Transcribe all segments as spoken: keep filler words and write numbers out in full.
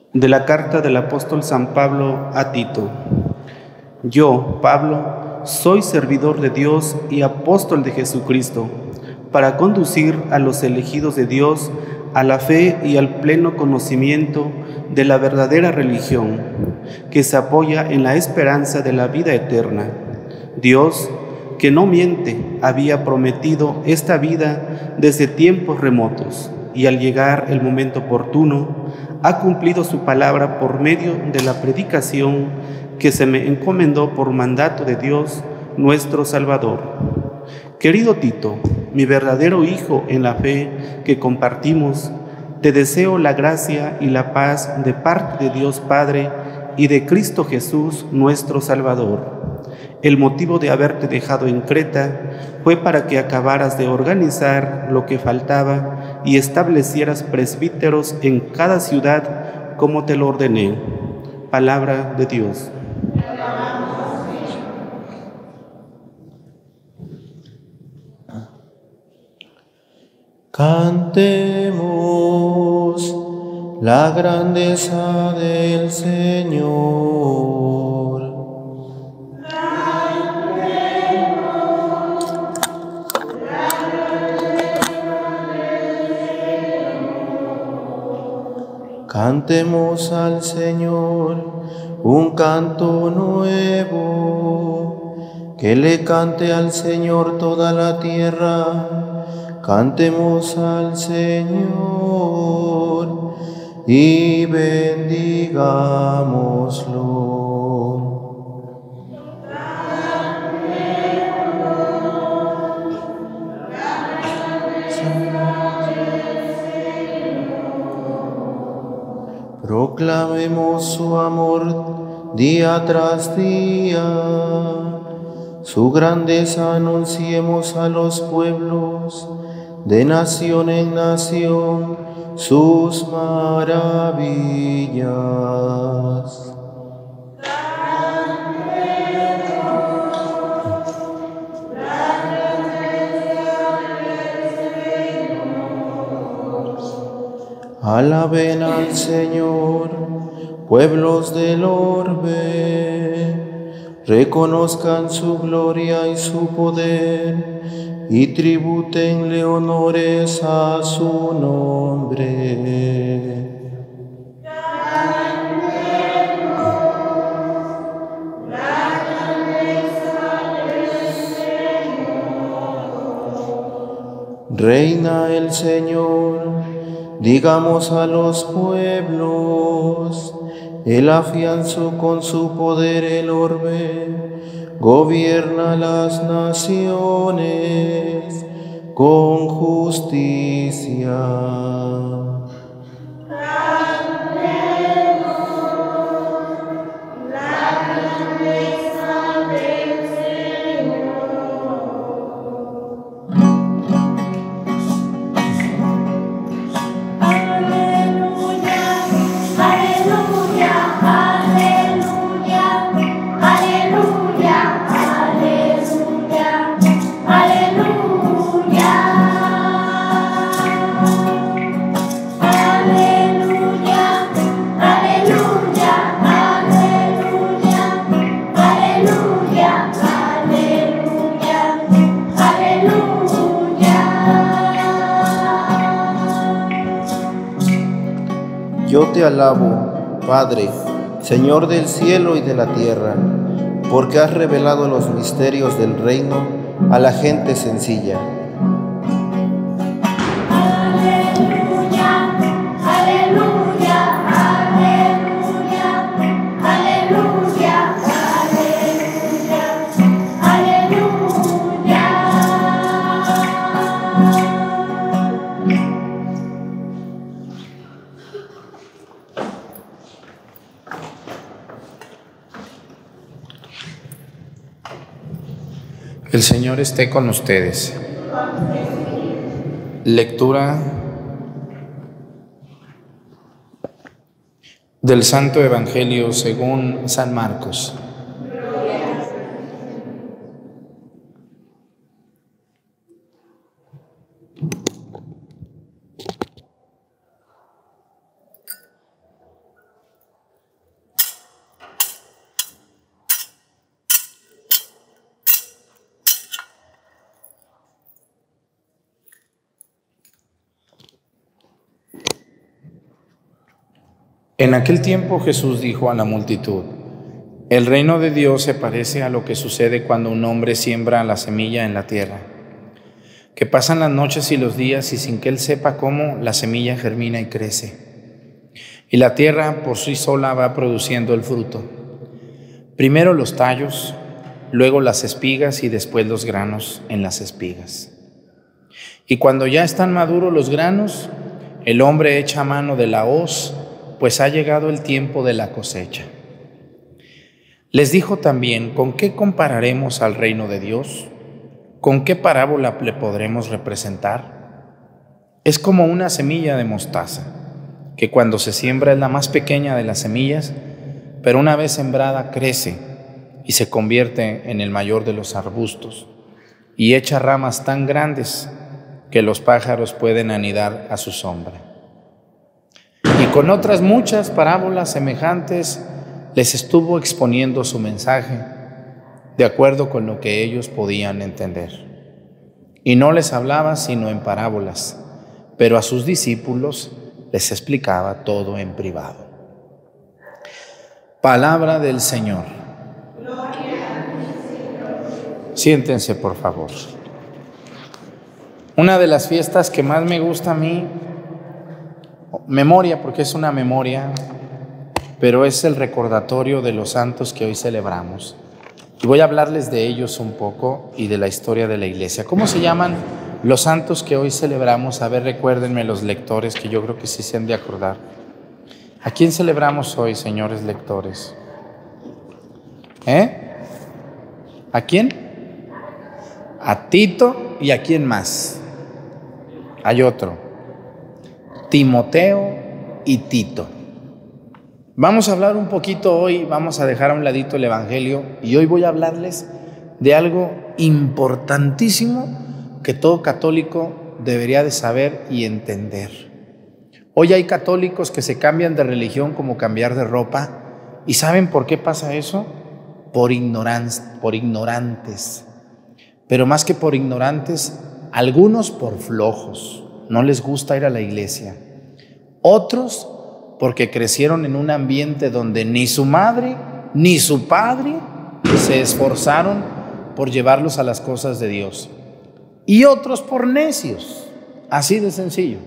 De la carta del apóstol San Pablo a Tito. Yo, Pablo, soy servidor de Dios y apóstol de Jesucristo, para conducir a los elegidos de Dios a la fe y al pleno conocimiento de la verdadera religión, que se apoya en la esperanza de la vida eterna. Dios, que no miente, había prometido esta vida desde tiempos remotos, y al llegar el momento oportuno, ha cumplido su palabra por medio de la predicación que se me encomendó por mandato de Dios, nuestro Salvador. Querido Tito, mi verdadero hijo en la fe que compartimos, te deseo la gracia y la paz de parte de Dios Padre y de Cristo Jesús, nuestro Salvador. El motivo de haberte dejado en Creta fue para que acabaras de organizar lo que faltaba y establecieras presbíteros en cada ciudad como te lo ordené. Palabra de Dios. Cantemos la grandeza del Señor. Cantemos al Señor un canto nuevo, que le cante al Señor toda la tierra. Cantemos al Señor y bendigámoslo. Proclamemos su amor día tras día, su grandeza anunciemos a los pueblos, de nación en nación, sus maravillas. Alaben al Señor, pueblos del orbe, reconozcan su gloria y su poder, y tribútenle honores a su nombre. Reina el Señor, digamos a los pueblos, Él afianzó con su poder el orbe, gobierna las naciones con justicia. Yo te alabo, Padre, Señor del cielo y de la tierra, porque has revelado los misterios del reino a la gente sencilla. El Señor esté con ustedes. Lectura del Santo Evangelio según San Marcos. En aquel tiempo Jesús dijo a la multitud: el reino de Dios se parece a lo que sucede cuando un hombre siembra la semilla en la tierra, que pasan las noches y los días y sin que él sepa cómo, la semilla germina y crece. Y la tierra por sí sola va produciendo el fruto. Primero los tallos, luego las espigas y después los granos en las espigas. Y cuando ya están maduros los granos, el hombre echa mano de la hoz, pues ha llegado el tiempo de la cosecha. Les dijo también: ¿con qué compararemos al reino de Dios? ¿Con qué parábola le podremos representar? Es como una semilla de mostaza, que cuando se siembra es la más pequeña de las semillas, pero una vez sembrada crece y se convierte en el mayor de los arbustos, y echa ramas tan grandes que los pájaros pueden anidar a su sombra. Y con otras muchas parábolas semejantes les estuvo exponiendo su mensaje de acuerdo con lo que ellos podían entender. Y no les hablaba sino en parábolas, pero a sus discípulos les explicaba todo en privado. Palabra del Señor. Siéntense, por favor. Una de las fiestas que más me gusta a mí, memoria, porque es una memoria, pero es el recordatorio de los santos que hoy celebramos. Y voy a hablarles de ellos un poco y de la historia de la iglesia. ¿Cómo se llaman los santos que hoy celebramos? A ver, recuérdenme los lectores, que yo creo que sí se han de acordar. ¿A quién celebramos hoy, señores lectores? ¿Eh? ¿A quién? A Tito. ¿Y a quién más? Hay otro. Timoteo y Tito. Vamos a hablar un poquito hoy, vamos a dejar a un ladito el Evangelio, y hoy voy a hablarles de algo importantísimo que todo católico debería de saber y entender. Hoy hay católicos que se cambian de religión como cambiar de ropa, ¿y saben por qué pasa eso? Por ignorancia, por ignorantes. Pero más que por ignorantes, algunos por flojos, no les gusta ir a la iglesia. Otros porque crecieron en un ambiente donde ni su madre ni su padre se esforzaron por llevarlos a las cosas de Dios. Y otros por necios, así de sencillo.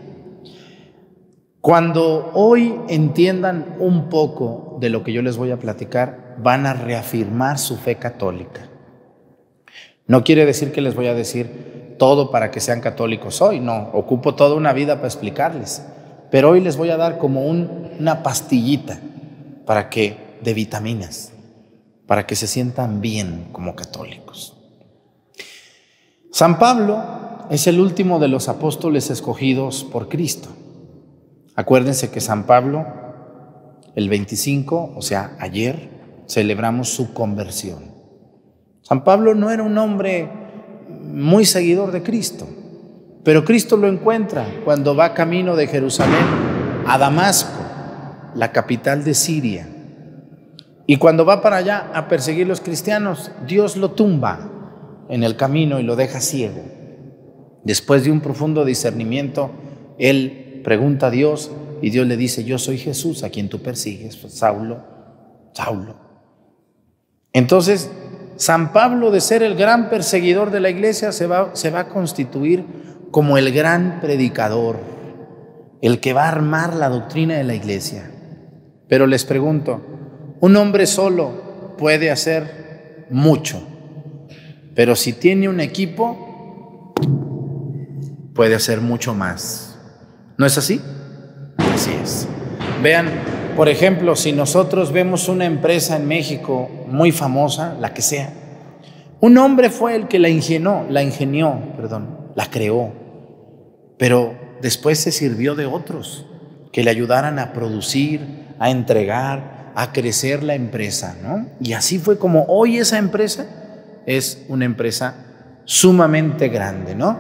Cuando hoy entiendan un poco de lo que yo les voy a platicar, van a reafirmar su fe católica. No quiere decir que les voy a decir todo para que sean católicos hoy, no, ocupo toda una vida para explicarles. Pero hoy les voy a dar como un, una pastillita para que, de vitaminas, para que se sientan bien como católicos. San Pablo es el último de los apóstoles escogidos por Cristo. Acuérdense que San Pablo, el veinticinco, o sea, ayer, celebramos su conversión. San Pablo no era un hombre muy seguidor de Cristo, pero Cristo lo encuentra cuando va camino de Jerusalén a Damasco, la capital de Siria. Y cuando va para allá a perseguir a los cristianos, Dios lo tumba en el camino y lo deja ciego. Después de un profundo discernimiento, él pregunta a Dios y Dios le dice: yo soy Jesús a quien tú persigues, Saulo, Saulo. Entonces, San Pablo, de ser el gran perseguidor de la iglesia, se va, se va a constituir como el gran predicador, el que va a armar la doctrina de la iglesia. Pero les pregunto, un hombre solo puede hacer mucho, pero si tiene un equipo, puede hacer mucho más. ¿No es así? Así es. Vean, por ejemplo, si nosotros vemos una empresa en México muy famosa, la que sea, un hombre fue el que la ingenió, la ingenió, perdón, la creó, pero después se sirvió de otros que le ayudaran a producir, a entregar, a crecer la empresa, ¿no? Y así fue como hoy esa empresa es una empresa sumamente grande, ¿no?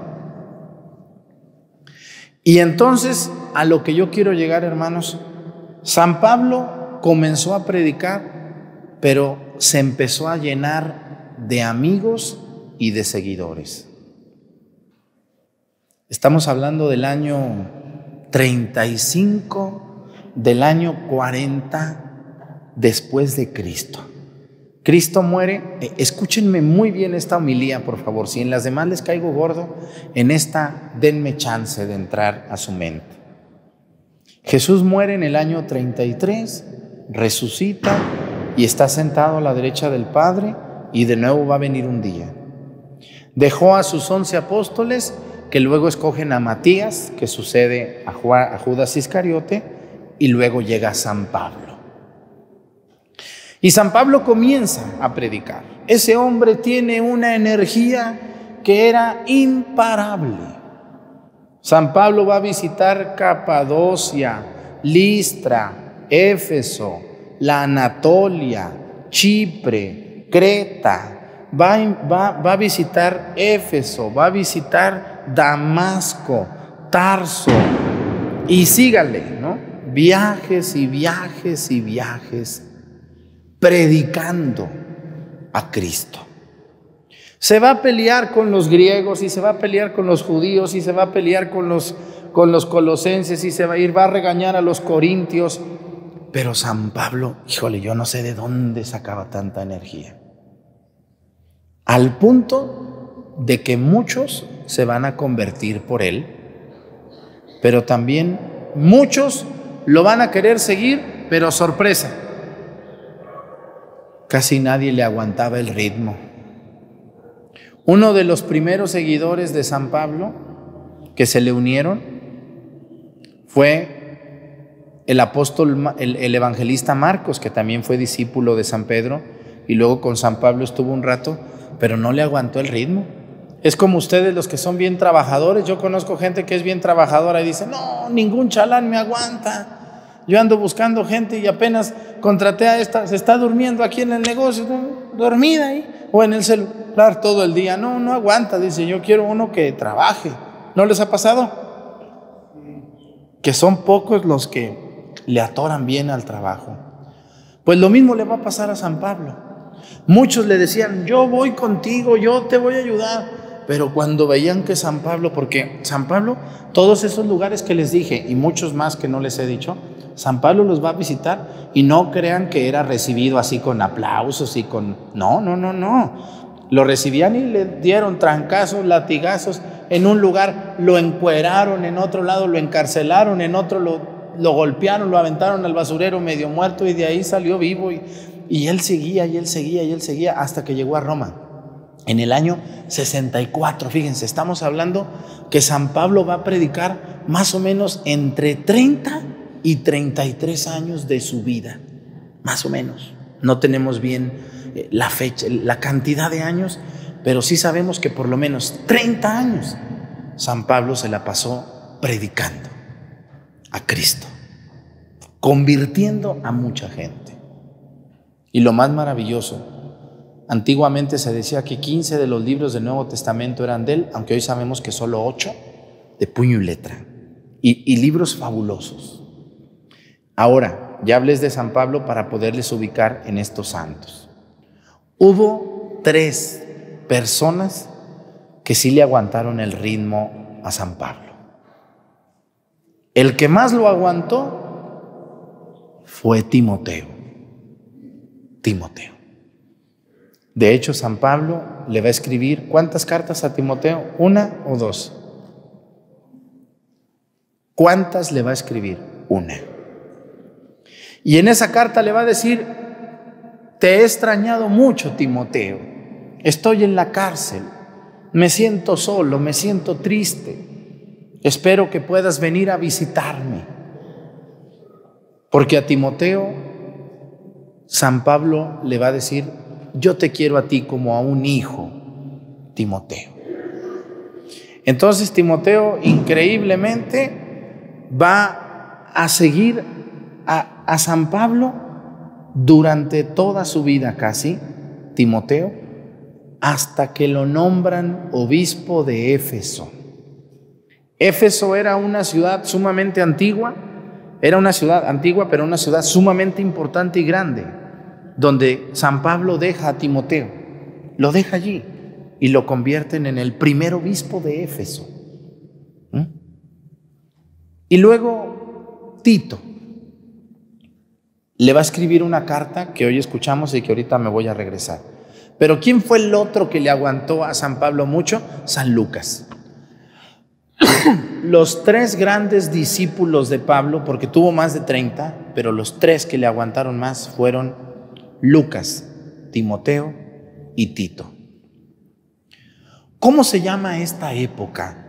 Y entonces, a lo que yo quiero llegar, hermanos, San Pablo comenzó a predicar, pero se empezó a llenar de amigos y de seguidores. Estamos hablando del año treinta y cinco del año cuarenta después de Cristo. Cristo muere, eh, escúchenme muy bien esta homilía, por favor. Si en las demás les caigo gordo, en esta denme chance de entrar a su mente. Jesús muere en el año treinta y tres, resucita y está sentado a la derecha del Padre, y de nuevo va a venir un día. Dejó a sus once apóstoles, que luego escogen a Matías, que sucede a Judas Iscariote, y luego llega San Pablo. Y San Pablo comienza a predicar. Ese hombre tiene una energía que era imparable. San Pablo va a visitar Capadocia, Listra, Éfeso, la Anatolia, Chipre, Creta. Va, va, va a visitar Éfeso, va a visitar Damasco, Tarso, y sígale, ¿no? Viajes y viajes y viajes, predicando a Cristo. Se va a pelear con los griegos, y se va a pelear con los judíos, y se va a pelear con los, con los colosenses, y se va a ir, va a regañar a los corintios. Pero San Pablo, híjole, yo no sé de dónde sacaba tanta energía. Al punto de que muchos se van a convertir por él, pero también muchos lo van a querer seguir, pero sorpresa, casi nadie le aguantaba el ritmo. Uno de los primeros seguidores de San Pablo que se le unieron fue el apóstol, el, el evangelista Marcos, que también fue discípulo de San Pedro, y luego con San Pablo estuvo un rato, pero no le aguantó el ritmo. Es como ustedes, los que son bien trabajadores. Yo conozco gente que es bien trabajadora y dice, no, ningún chalán me aguanta. Yo ando buscando gente y apenas contraté a esta, se está durmiendo aquí en el negocio, dormida ahí, o en el celular todo el día. No, no aguanta, dice, yo quiero uno que trabaje. ¿No les ha pasado? Que son pocos los que le atoran bien al trabajo. Pues lo mismo le va a pasar a San Pablo. Muchos le decían, yo voy contigo, yo te voy a ayudar. Pero cuando veían que San Pablo, porque San Pablo, todos esos lugares que les dije y muchos más que no les he dicho, San Pablo los va a visitar, y no crean que era recibido así con aplausos y con... No, no, no, no. Lo recibían y le dieron trancazos, latigazos. En un lugar lo encueraron, en otro lado lo encarcelaron, en otro lo, lo golpearon, lo aventaron al basurero medio muerto, y de ahí salió vivo. Y, y él seguía, y él seguía, y él seguía, hasta que llegó a Roma. En el año sesenta y cuatro, fíjense, estamos hablando que San Pablo va a predicar más o menos entre treinta y treinta y tres años de su vida, más o menos. No tenemos bien la fecha, la cantidad de años, pero sí sabemos que por lo menos treinta años San Pablo se la pasó predicando a Cristo, convirtiendo a mucha gente. Y lo más maravilloso, antiguamente se decía que quince de los libros del Nuevo Testamento eran de él, aunque hoy sabemos que solo ocho de puño y letra, y, y libros fabulosos. Ahora, ya hables de San Pablo para poderles ubicar en estos santos. Hubo tres personas que sí le aguantaron el ritmo a San Pablo. El que más lo aguantó fue Timoteo. Timoteo. De hecho, San Pablo le va a escribir, ¿cuántas cartas a Timoteo? ¿Una o dos? ¿Cuántas le va a escribir? Una. Y en esa carta le va a decir, te he extrañado mucho, Timoteo. Estoy en la cárcel. Me siento solo, me siento triste. Espero que puedas venir a visitarme. Porque a Timoteo, San Pablo le va a decir, yo te quiero a ti como a un hijo, Timoteo. Entonces Timoteo increíblemente va a seguir a, a San Pablo durante toda su vida casi, Timoteo, hasta que lo nombran obispo de Éfeso. Éfeso era una ciudad sumamente antigua, era una ciudad antigua, pero una ciudad sumamente importante y grande, donde San Pablo deja a Timoteo, lo deja allí y lo convierten en el primer obispo de Éfeso. ¿Mm? Y luego Tito. le va a escribir una carta que hoy escuchamos y que ahorita me voy a regresar. Pero ¿quién fue el otro que le aguantó a San Pablo mucho? San Lucas. Los tres grandes discípulos de Pablo, porque tuvo más de treinta, pero los tres que le aguantaron más fueron Lucas, Timoteo y Tito. ¿Cómo se llama esta época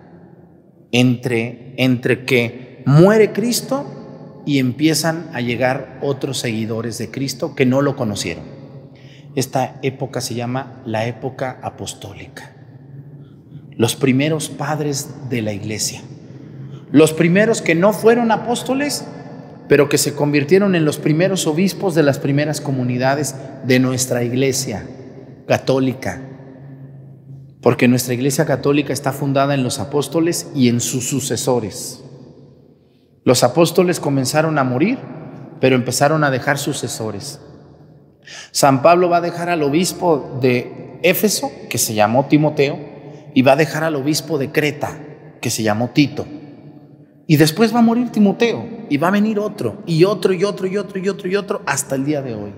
entre, entre que muere Cristo y empiezan a llegar otros seguidores de Cristo que no lo conocieron? Esta época se llama la época apostólica. Los primeros padres de la iglesia, los primeros que no fueron apóstoles, pero que se convirtieron en los primeros obispos de las primeras comunidades de nuestra iglesia católica, porque nuestra iglesia católica está fundada en los apóstoles y en sus sucesores. Los apóstoles comenzaron a morir, pero empezaron a dejar sucesores. San Pablo va a dejar al obispo de Éfeso, que se llamó Timoteo, y va a dejar al obispo de Creta, que se llamó Tito. Y después va a morir Timoteo, y va a venir otro, y otro, y otro, y otro, y otro, y otro, hasta el día de hoy.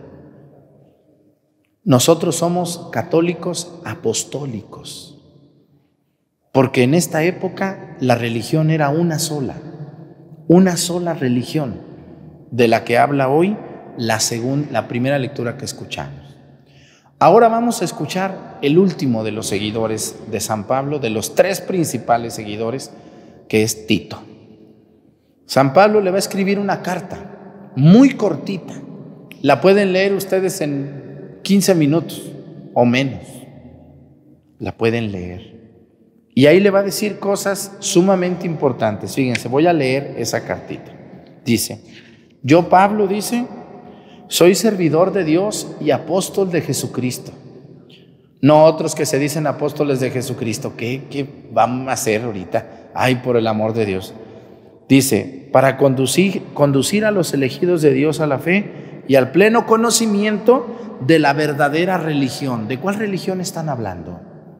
Nosotros somos católicos apostólicos, porque en esta época la religión era una sola, una sola religión, de la que habla hoy la, segunda, la primera lectura que escuchamos. Ahora vamos a escuchar el último de los seguidores de San Pablo, de los tres principales seguidores, que es Tito. San Pablo le va a escribir una carta muy cortita. La pueden leer ustedes en quince minutos o menos. La pueden leer. Y ahí le va a decir cosas sumamente importantes. Fíjense, voy a leer esa cartita. Dice, yo Pablo, dice, soy servidor de Dios y apóstol de Jesucristo. No otros que se dicen apóstoles de Jesucristo. ¿Qué, qué vamos a hacer ahorita? Ay, por el amor de Dios. Dice, para conducir, conducir a los elegidos de Dios a la fe y al pleno conocimiento de la verdadera religión. ¿De cuál religión están hablando?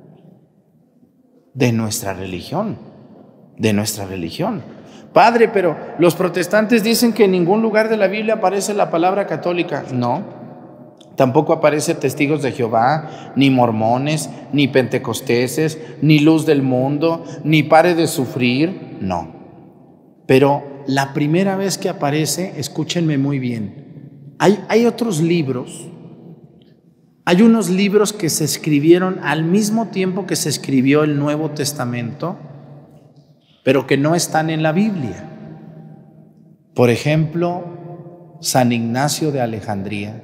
De nuestra religión. De nuestra religión. Padre, pero los protestantes dicen que en ningún lugar de la Biblia aparece la palabra católica. No, tampoco aparece testigos de Jehová, ni mormones, ni pentecosteses, ni luz del mundo, ni pare de sufrir. No. Pero la primera vez que aparece, escúchenme muy bien, hay, hay otros libros, hay unos libros que se escribieron al mismo tiempo que se escribió el Nuevo Testamento, pero que no están en la Biblia. Por ejemplo, San Ignacio de Alejandría,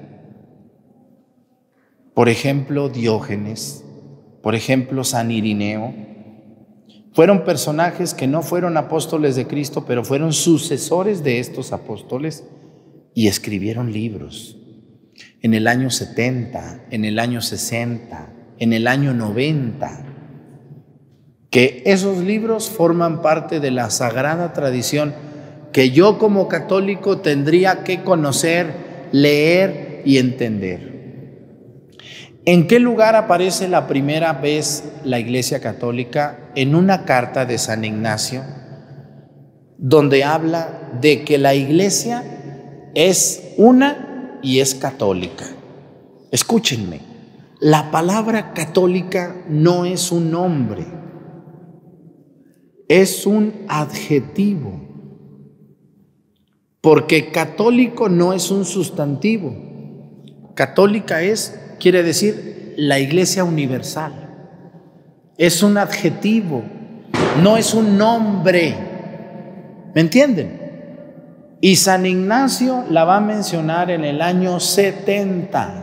por ejemplo, Diógenes, por ejemplo, San Irineo. Fueron personajes que no fueron apóstoles de Cristo, pero fueron sucesores de estos apóstoles y escribieron libros. En el año setenta, en el año sesenta, en el año noventa, que esos libros forman parte de la sagrada tradición que yo como católico tendría que conocer, leer y entender. ¿En qué lugar aparece la primera vez la Iglesia Católica? En una carta de San Ignacio, donde habla de que la Iglesia es una y es católica. Escúchenme, la palabra católica no es un nombre, es un adjetivo, porque católico no es un sustantivo. Católica es, quiere decir, la Iglesia universal. Es un adjetivo, no es un nombre. ¿Me entienden? Y San Ignacio la va a mencionar en el año setenta.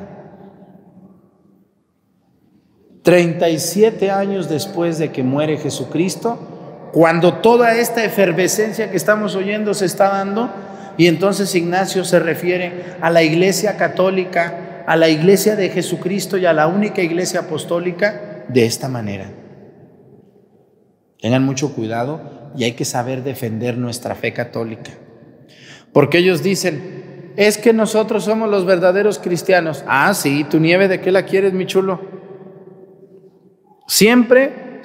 treinta y siete años después de que muere Jesucristo, cuando toda esta efervescencia que estamos oyendo se está dando, y entonces Ignacio se refiere a la Iglesia Católica, a la Iglesia de Jesucristo y a la única Iglesia apostólica de esta manera. Tengan mucho cuidado y hay que saber defender nuestra fe católica, porque ellos dicen, es que nosotros somos los verdaderos cristianos. Ah, sí, ¿tu nieve de qué la quieres, mi chulo? Siempre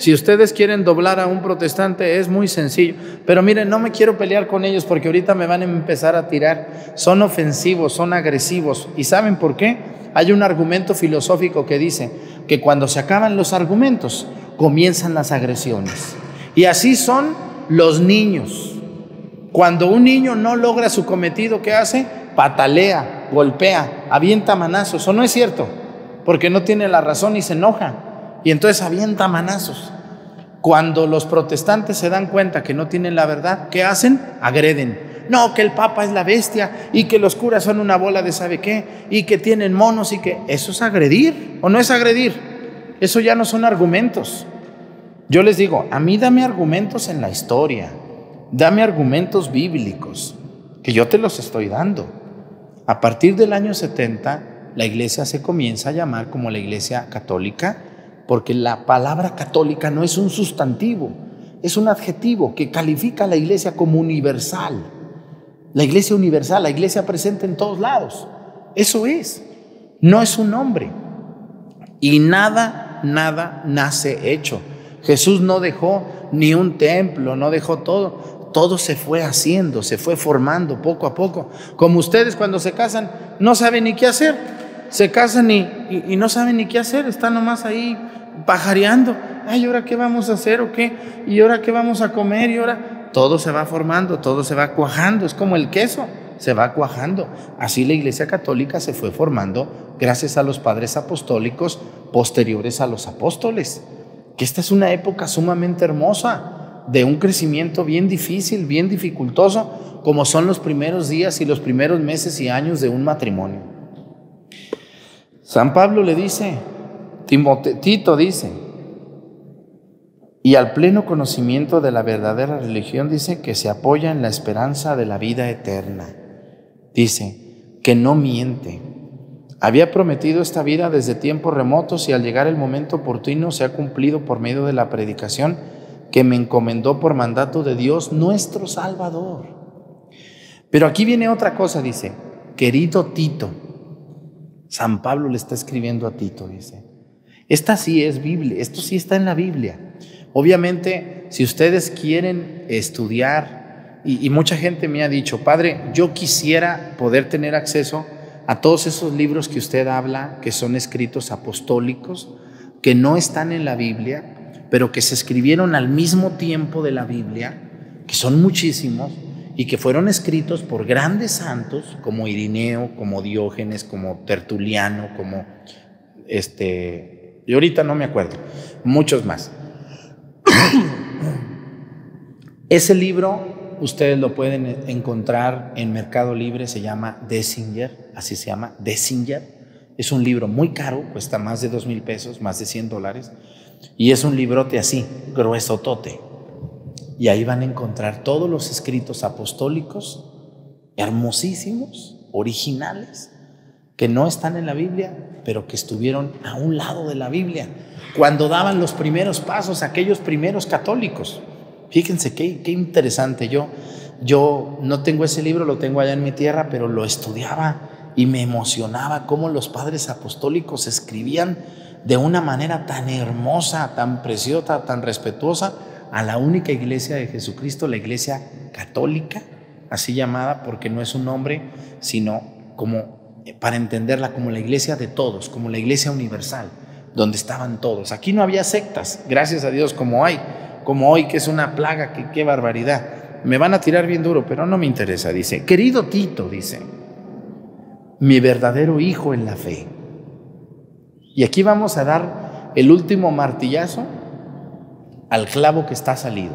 Si ustedes quieren doblar a un protestante es muy sencillo, pero miren, no me quiero pelear con ellos porque ahorita me van a empezar a tirar. Son ofensivos, son agresivos. ¿Y saben por qué? Hay un argumento filosófico que dice que cuando se acaban los argumentos, comienzan las agresiones. Y así son los niños. Cuando un niño no logra su cometido, ¿qué hace? Patalea, golpea, avienta manazos. ¿O no es cierto? Porque no tiene la razón y se enoja. Y entonces avienta manazos. Cuando los protestantes se dan cuenta que no tienen la verdad, ¿qué hacen? Agreden. No, que el Papa es la bestia y que los curas son una bola de sabe qué y que tienen monos y que... ¿Eso es agredir o no es agredir? Eso ya no son argumentos. Yo les digo, a mí dame argumentos en la historia, dame argumentos bíblicos, que yo te los estoy dando. A partir del año setenta, la iglesia se comienza a llamar como la iglesia católica, porque la palabra católica no es un sustantivo, es un adjetivo que califica a la iglesia como universal. La iglesia universal, la iglesia presente en todos lados. Eso es, no es un nombre. Y nada, nada nace hecho. Jesús no dejó ni un templo, no dejó todo. Todo se fue haciendo, se fue formando poco a poco. Como ustedes cuando se casan no saben ni qué hacer. Se casan y, y, y no saben ni qué hacer, están nomás ahí pajareando. Ay, ¿y ahora qué vamos a hacer o qué? ¿Y ahora qué vamos a comer? Y ahora todo se va formando, todo se va cuajando. Es como el queso, se va cuajando. Así la iglesia católica se fue formando gracias a los padres apostólicos posteriores a los apóstoles. Que esta es una época sumamente hermosa, de un crecimiento bien difícil, bien dificultoso, como son los primeros días y los primeros meses y años de un matrimonio. San Pablo le dice, Timote, Tito dice, y al pleno conocimiento de la verdadera religión, dice que se apoya en la esperanza de la vida eterna. Dice que no miente. Había prometido esta vida desde tiempos remotos y al llegar el momento oportuno se ha cumplido por medio de la predicación que me encomendó por mandato de Dios nuestro Salvador. Pero aquí viene otra cosa, dice, querido Tito. San Pablo le está escribiendo a Tito, dice. Esta sí es Biblia, esto sí está en la Biblia. Obviamente, si ustedes quieren estudiar, y, y mucha gente me ha dicho, padre, yo quisiera poder tener acceso a todos esos libros que usted habla, que son escritos apostólicos, que no están en la Biblia, pero que se escribieron al mismo tiempo de la Biblia, que son muchísimos, y que fueron escritos por grandes santos, como Irineo, como Diógenes, como Tertuliano, como este, y ahorita no me acuerdo, muchos más. Ese libro ustedes lo pueden encontrar en Mercado Libre, se llama Dessinger, así se llama, Dessinger. Es un libro muy caro, cuesta más de dos mil pesos, más de cien dólares, y es un librote así, gruesotote. Y ahí van a encontrar todos los escritos apostólicos, hermosísimos, originales, que no están en la Biblia, pero que estuvieron a un lado de la Biblia, cuando daban los primeros pasos aquellos primeros católicos. Fíjense qué, qué interesante. Yo, yo no tengo ese libro, lo tengo allá en mi tierra, pero lo estudiaba y me emocionaba cómo los padres apostólicos escribían de una manera tan hermosa, tan preciosa, tan respetuosa a la única iglesia de Jesucristo, la iglesia católica, así llamada porque no es un nombre, sino como para entenderla como la iglesia de todos, como la iglesia universal, donde estaban todos. Aquí no había sectas, gracias a Dios, como hay, como hoy, que es una plaga, que qué barbaridad. Me van a tirar bien duro, pero no me interesa. Dice, querido Tito, dice, mi verdadero hijo en la fe. Y aquí vamos a dar el último martillazo al clavo que está salido.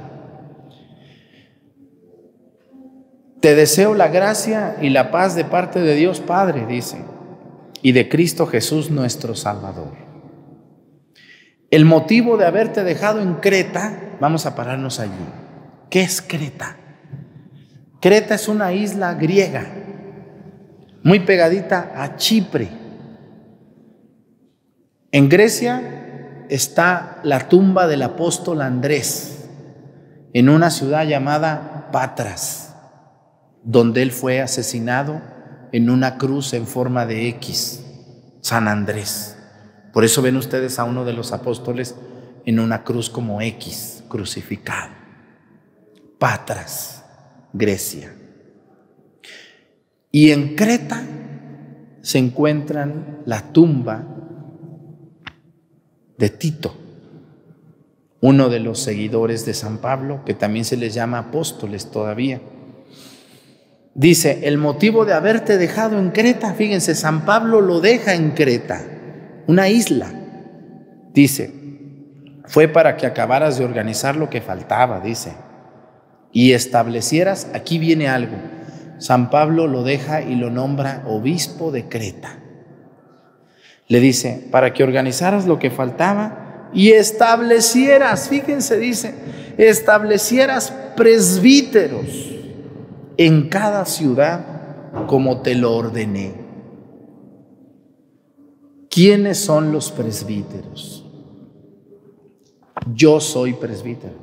Te deseo la gracia y la paz de parte de Dios Padre, dice, y de Cristo Jesús nuestro Salvador. El motivo de haberte dejado en Creta, vamos a pararnos allí. ¿Qué es Creta? Creta es una isla griega, muy pegadita a Chipre. En Grecia está la tumba del apóstol Andrés, en una ciudad llamada Patras, donde él fue asesinado en una cruz en forma de X, San Andrés. Por eso ven ustedes a uno de los apóstoles en una cruz como X, crucificado. Patras, Grecia. Y en Creta se encuentran la tumba de Tito, uno de los seguidores de San Pablo, que también se les llama apóstoles todavía. Dice, el motivo de haberte dejado en Creta, fíjense, San Pablo lo deja en Creta, una isla. Dice, fue para que acabaras de organizar lo que faltaba, dice, y establecieras, aquí viene algo, San Pablo lo deja y lo nombra obispo de Creta. Le dice, para que organizaras lo que faltaba y establecieras, fíjense, dice, establecieras presbíteros en cada ciudad como te lo ordené. ¿Quiénes son los presbíteros? Yo soy presbítero.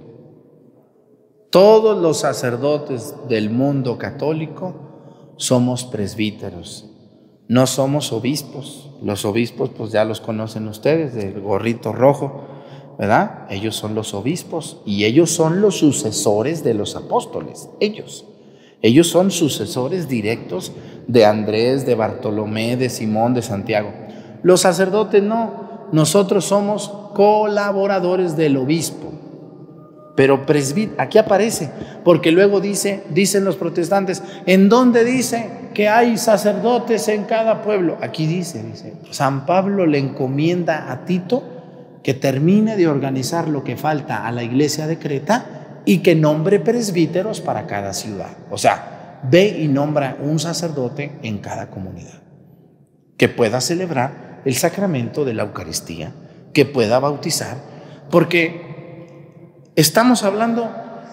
Todos los sacerdotes del mundo católico somos presbíteros. No somos obispos. Los obispos pues ya los conocen ustedes, del gorrito rojo, ¿verdad? Ellos son los obispos y ellos son los sucesores de los apóstoles. Ellos. Ellos son sucesores directos de Andrés, de Bartolomé, de Simón, de Santiago. Los sacerdotes no, nosotros somos colaboradores del obispo. Pero presbítero, aquí aparece, porque luego dice, dicen los protestantes, ¿en dónde dice que hay sacerdotes en cada pueblo? Aquí dice, dice, San Pablo le encomienda a Tito que termine de organizar lo que falta a la iglesia de Creta y que nombre presbíteros para cada ciudad. O sea, ve y nombra un sacerdote en cada comunidad que pueda celebrar el sacramento de la Eucaristía, que pueda bautizar, porque estamos hablando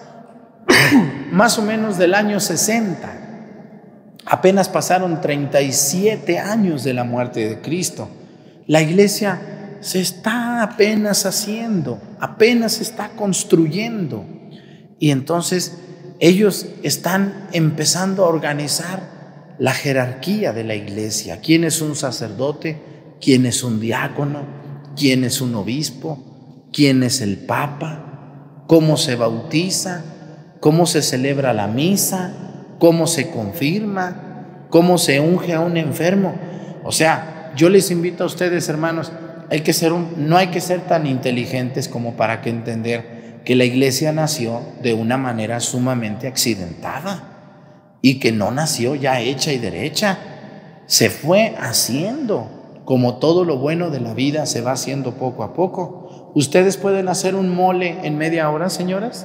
más o menos del año sesenta. Apenas pasaron treinta y siete años de la muerte de Cristo. La iglesia se está apenas haciendo, apenas se está construyendo. Y entonces ellos están empezando a organizar la jerarquía de la iglesia. ¿Quién es un sacerdote? ¿Quién es un diácono? ¿Quién es un obispo? ¿Quién es el papa? ¿Cómo se bautiza? ¿Cómo se celebra la misa? ¿Cómo se confirma? ¿Cómo se unge a un enfermo? O sea, yo les invito a ustedes, hermanos, hay que ser un, no hay que ser tan inteligentes como para que entender que la iglesia nació de una manera sumamente accidentada y que no nació ya hecha y derecha. Se fue haciendo, como todo lo bueno de la vida se va haciendo poco a poco. ¿Ustedes pueden hacer un mole en media hora, señoras?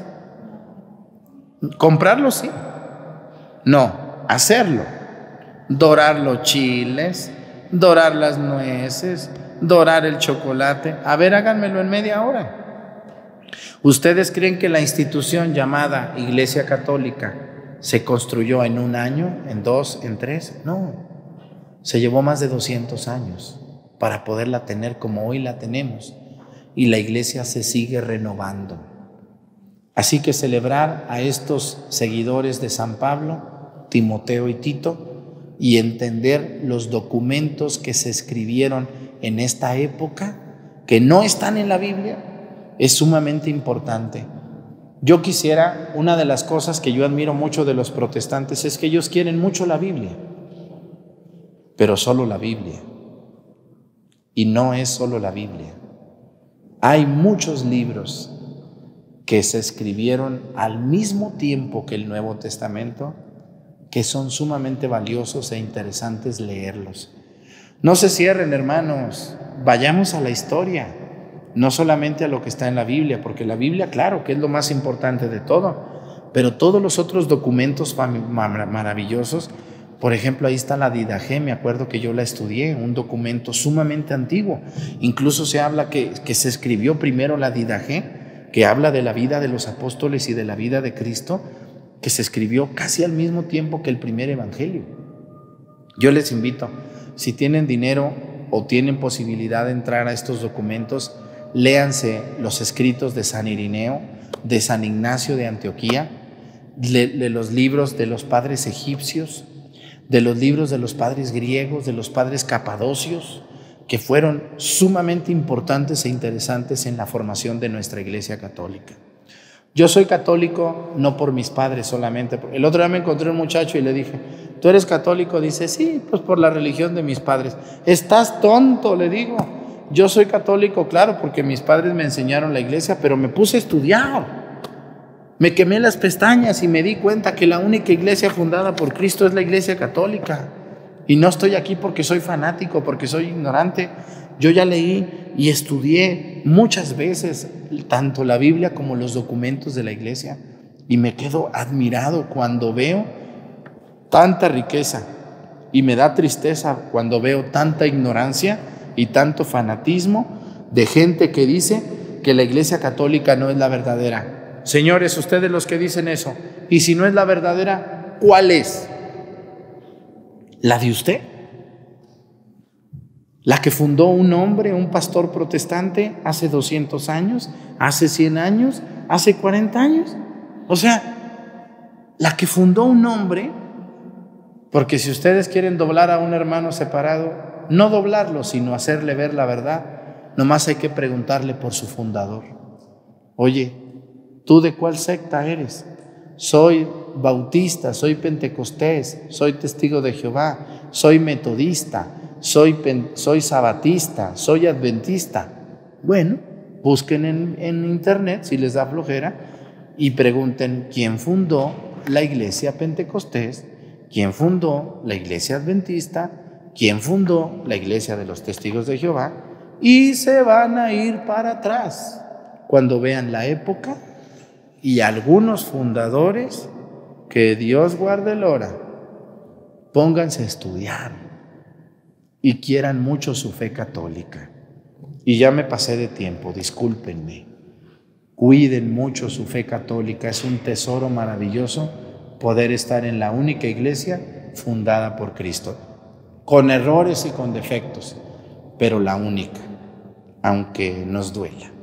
¿Comprarlo? Sí. No, hacerlo. Dorar los chiles, dorar las nueces, dorar el chocolate. A ver, háganmelo en media hora. ¿Ustedes creen que la institución llamada Iglesia Católica se construyó en un año, en dos, en tres? No, se llevó más de doscientos años para poderla tener como hoy la tenemos, y la iglesia se sigue renovando. Así que celebrar a estos seguidores de San Pablo, Timoteo y Tito, y entender los documentos que se escribieron en esta época, que no están en la Biblia, es sumamente importante. Yo quisiera, una de las cosas que yo admiro mucho de los protestantes es que ellos quieren mucho la Biblia, pero solo la Biblia. Y no es solo la Biblia. Hay muchos libros que se escribieron al mismo tiempo que el Nuevo Testamento, que son sumamente valiosos e interesantes leerlos. No se cierren, hermanos, vayamos a la historia. No solamente a lo que está en la Biblia, porque la Biblia, claro, que es lo más importante de todo, pero todos los otros documentos maravillosos, por ejemplo, ahí está la Didache, me acuerdo que yo la estudié, un documento sumamente antiguo. Incluso se habla que, que se escribió primero la Didache, que habla de la vida de los apóstoles y de la vida de Cristo, que se escribió casi al mismo tiempo que el primer evangelio. Yo les invito, si tienen dinero o tienen posibilidad de entrar a estos documentos, léanse los escritos de San Irineo, de San Ignacio de Antioquía, de, de los libros de los padres egipcios, de los libros de los padres griegos, de los padres capadocios, que fueron sumamente importantes e interesantes en la formación de nuestra Iglesia Católica. Yo soy católico no por mis padres solamente. El otro día me encontré un muchacho y le dije, ¿tú eres católico? Dice, sí, pues por la religión de mis padres. Estás tonto, le digo. Yo soy católico, claro, porque mis padres me enseñaron la iglesia, pero me puse a estudiar. Me quemé las pestañas y me di cuenta que la única iglesia fundada por Cristo es la Iglesia Católica. Y no estoy aquí porque soy fanático, porque soy ignorante. Yo ya leí y estudié muchas veces tanto la Biblia como los documentos de la iglesia y me quedo admirado cuando veo tanta riqueza y me da tristeza cuando veo tanta ignorancia y tanto fanatismo de gente que dice que la Iglesia Católica no es la verdadera. Señores, ustedes los que dicen eso, y si no es la verdadera, ¿cuál es? ¿La de usted? ¿La que fundó un hombre, un pastor protestante hace doscientos años, hace cien años, hace cuarenta años? O sea, la que fundó un hombre, porque si ustedes quieren doblar a un hermano separado, no doblarlo, sino hacerle ver la verdad, nomás hay que preguntarle por su fundador. Oye, ¿tú de cuál secta eres? Soy bautista, soy pentecostés, soy testigo de Jehová, soy metodista, soy, pen, soy sabatista, soy adventista. Bueno, busquen en, en internet si les da flojera y pregunten quién fundó la iglesia pentecostés, quién fundó la iglesia adventista, quién fundó la iglesia de los testigos de Jehová, y se van a ir para atrás cuando vean la época y algunos fundadores, que Dios guarde el hora, pónganse a estudiar y quieran mucho su fe católica. Y ya me pasé de tiempo, discúlpenme. Cuiden mucho su fe católica, es un tesoro maravilloso poder estar en la única iglesia fundada por Cristo, con errores y con defectos, pero la única, aunque nos duela.